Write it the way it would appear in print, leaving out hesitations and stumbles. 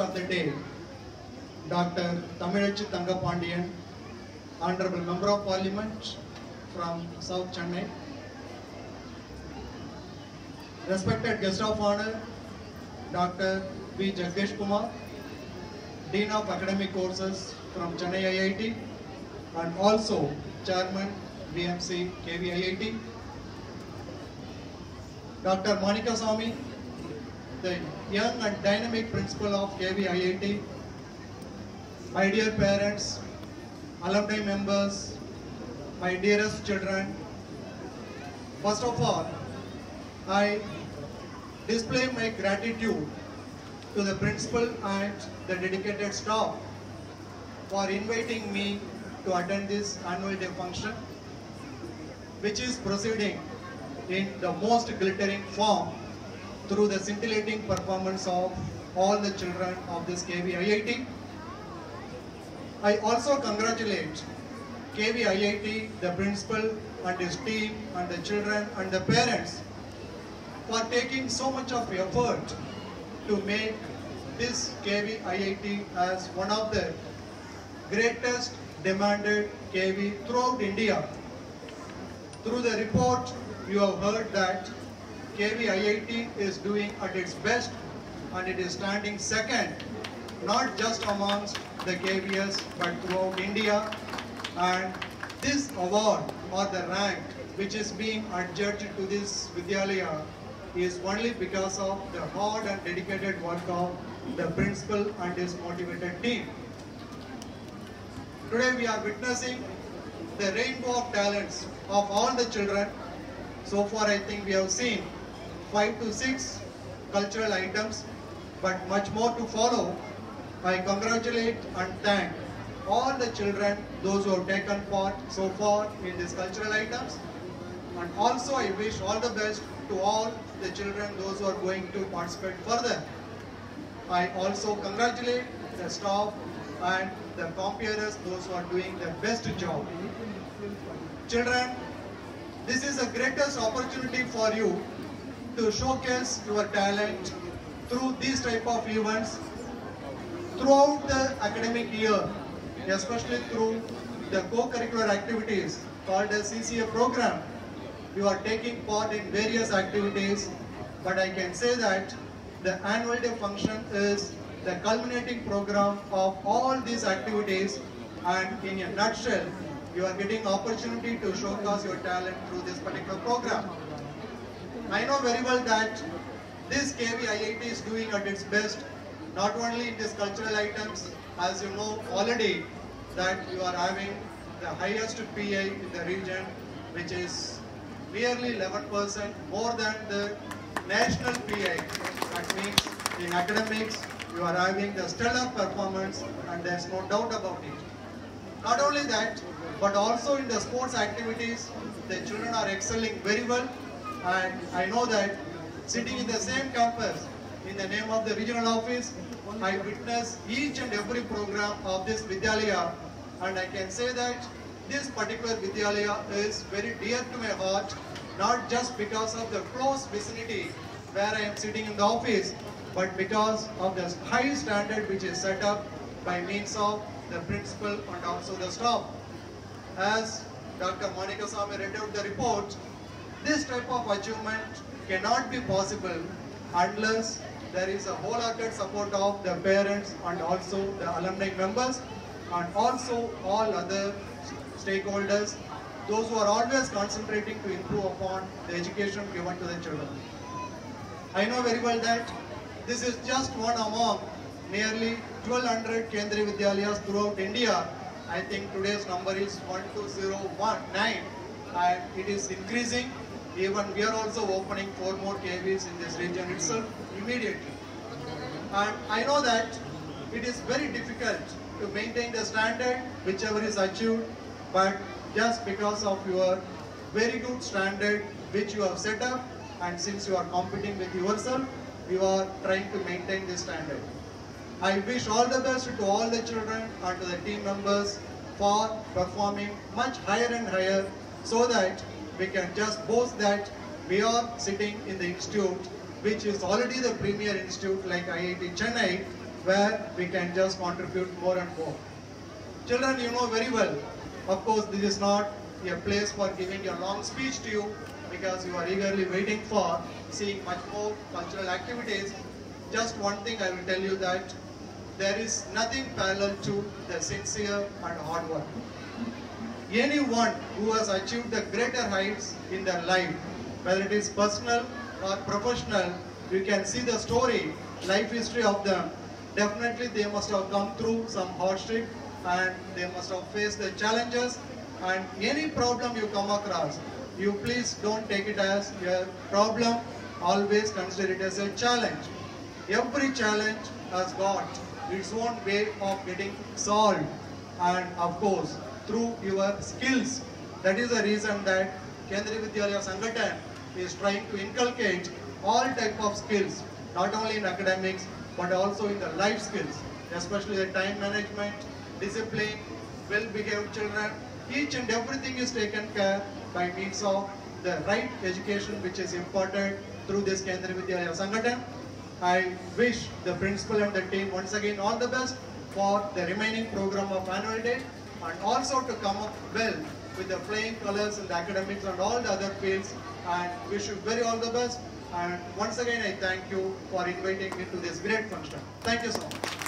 of the day, Dr. Thamizhachi Thangapandian, Hon'ble Member of Parliament from South Chennai. Respected Guest of Honor, Dr. V. Jagadeesh Kumar, Dean of Academic Courses from Chennai IIT, and also Chairman BMC KV IIT. Dr. Monica Swami, the young and dynamic principal of KV IIT, my dear parents, alumni members, my dearest children. First of all, I display my gratitude to the principal and the dedicated staff for inviting me to attend this annual day function, which is proceeding in the most glittering form through the scintillating performance of all the children of this KV IIT. I also congratulate KV IIT, the principal and his team and the children and the parents for taking so much of effort to make this KV IIT as one of the greatest demanded KV throughout India. Through the report, you have heard that KV IIT is doing at its best and it is standing second, not just amongst the KVS but throughout India. And this award or the rank which is being adjudged to this Vidyalaya is only because of the hard and dedicated work of the principal and his motivated team. Today we are witnessing the rainbow of talents of all the children. So far I think we have seen 5 to 6 cultural items, but much more to follow. I congratulate and thank all the children, those who have taken part so far in these cultural items. And also I wish all the best to all the children, those who are going to participate further. I also congratulate the staff and the compeers, those who are doing the best job. Children, this is the greatest opportunity for you to showcase your talent through these type of events throughout the academic year, especially through the co-curricular activities called as CCA program. You are taking part in various activities, but I can say that the annual day function is the culminating program of all these activities, and in a nutshell, you are getting opportunity to showcase your talent through this particular program. I know very well that this KV IIT is doing at its best, not only in these cultural items, as you know already that you are having the highest PA in the region, which is nearly 11% more than the national PA. That means in academics, you are having the stellar performance and there is no doubt about it. Not only that, but also in the sports activities, the children are excelling very well, and I know that sitting in the same campus in the name of the regional office, I witness each and every program of this Vidyalaya, and I can say that this particular Vidyalaya is very dear to my heart, not just because of the close vicinity where I am sitting in the office, but because of the high standard which is set up by means of the principal and also the staff. As Dr. Monica Swami read out the report, this type of achievement cannot be possible unless there is a wholehearted support of the parents and also the alumni members and also all other stakeholders, those who are always concentrating to improve upon the education given to the children. I know very well that this is just one among nearly 1200 Kendriya Vidyalayas throughout India. I think today's number is 12019 and it is increasing. Even we are also opening 4 more KVs in this region itself immediately. And I know that it is very difficult to maintain the standard whichever is achieved, but just because of your very good standard which you have set up, and since you are competing with yourself, you are trying to maintain this standard. I wish all the best to all the children and to the team members for performing much higher and higher, so that we can just boast that we are sitting in the institute which is already the premier institute like IIT Chennai, where we can just contribute more and more. Children, you know very well, of course this is not a place for giving a long speech to you because you are eagerly waiting for seeing much more cultural activities. Just one thing I will tell you, that there is nothing parallel to the sincere and hard work. Anyone who has achieved the greater heights in their life, whether it is personal or professional, you can see the story, life history of them. Definitely they must have come through some hardship and they must have faced the challenges, and any problem you come across, you please don't take it as a problem, always consider it as a challenge. Every challenge has got its own way of getting solved, and of course through your skills. That is the reason that Kendriya Vidyalaya Sangathan is trying to inculcate all type of skills, not only in academics but also in the life skills, especially the time management, discipline, well-behaved children. Each and everything is taken care by means of the right education which is imparted through this Kendriya Vidyalaya Sangathan. I wish the principal and the team once again all the best for the remaining program of annual day, and also to come up well with the flying colors in the academics and all the other fields, and wish you very all the best. And once again I thank you for inviting me to this great function. Thank you so much.